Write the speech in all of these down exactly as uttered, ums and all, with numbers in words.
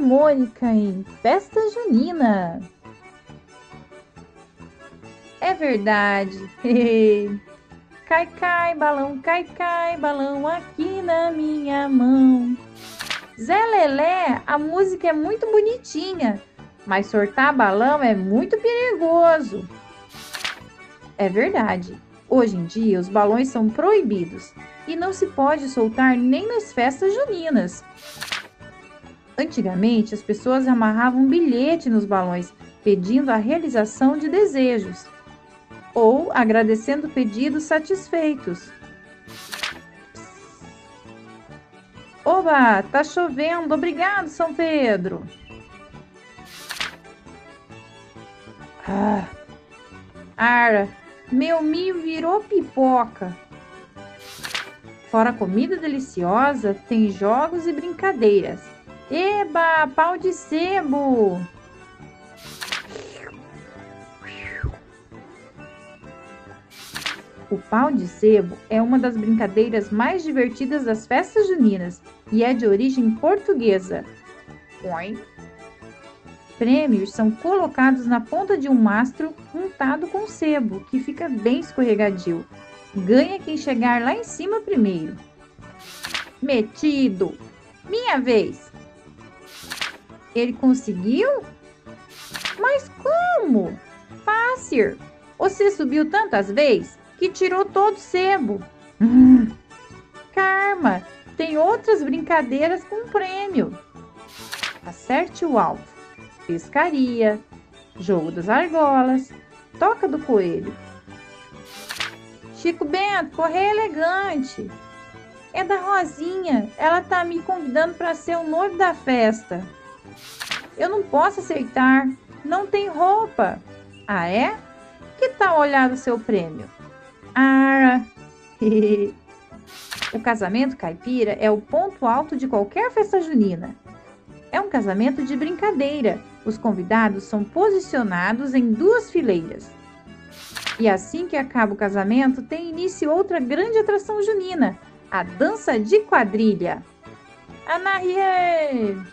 harmônica em festa junina. É verdade. Cai, cai, balão, cai, cai, balão aqui na minha mão. Zé Lelé, a música é muito bonitinha, mas soltar balão é muito perigoso. É verdade. Hoje em dia, os balões são proibidos e não se pode soltar nem nas festas juninas. Antigamente, as pessoas amarravam um bilhete nos balões, pedindo a realização de desejos ou agradecendo pedidos satisfeitos. Oba, tá chovendo. Obrigado, São Pedro. Ah, Ara, meu milho virou pipoca. Fora comida deliciosa, tem jogos e brincadeiras. Eba, pau de sebo! O pau de sebo é uma das brincadeiras mais divertidas das festas juninas e é de origem portuguesa. Oi. Prêmios são colocados na ponta de um mastro untado com sebo, que fica bem escorregadio. Ganha quem chegar lá em cima primeiro. Metido! Minha vez! Ele conseguiu? Mas como? Fácil! Você subiu tantas vezes que tirou todo o sebo. Hum. Karma! Tem outras brincadeiras com prêmio. Acerte o alvo. Pescaria, jogo das argolas, toca do coelho. Chico Bento, correr elegante. É da Rosinha, ela tá me convidando para ser o noivo da festa. Eu não posso aceitar, não tem roupa. Ah, é? Que tal olhar o seu prêmio? Ah, o casamento caipira é o ponto alto de qualquer festa junina. É um casamento de brincadeira. Os convidados são posicionados em duas fileiras. E assim que acaba o casamento, tem início outra grande atração junina, a dança de quadrilha. Anarie!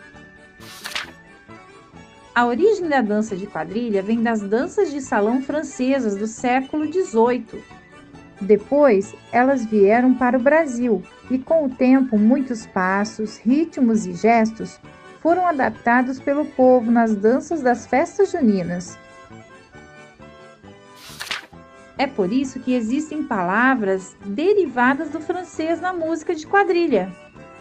A origem da dança de quadrilha vem das danças de salão francesas do século dezoito. Depois, elas vieram para o Brasil e, com o tempo, muitos passos, ritmos e gestos foram adaptados pelo povo nas danças das festas juninas. É por isso que existem palavras derivadas do francês na música de quadrilha.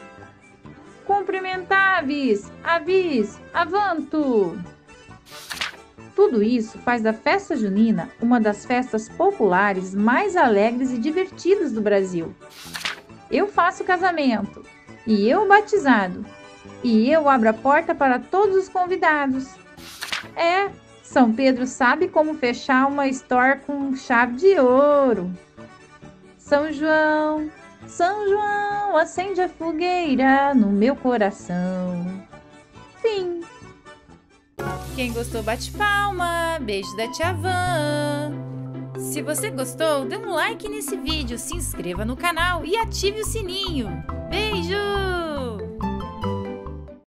Cumprimentáveis, avis, avanto! Tudo isso faz da festa junina uma das festas populares mais alegres e divertidas do Brasil. Eu faço casamento, e eu batizado, e eu abro a porta para todos os convidados. É, São Pedro sabe como fechar uma store com chave de ouro. São João, São João, acende a fogueira no meu coração. Fim. Quem gostou, bate palma. Beijo da tia Van. Se você gostou, dê um like nesse vídeo, se inscreva no canal e ative o sininho. Beijo!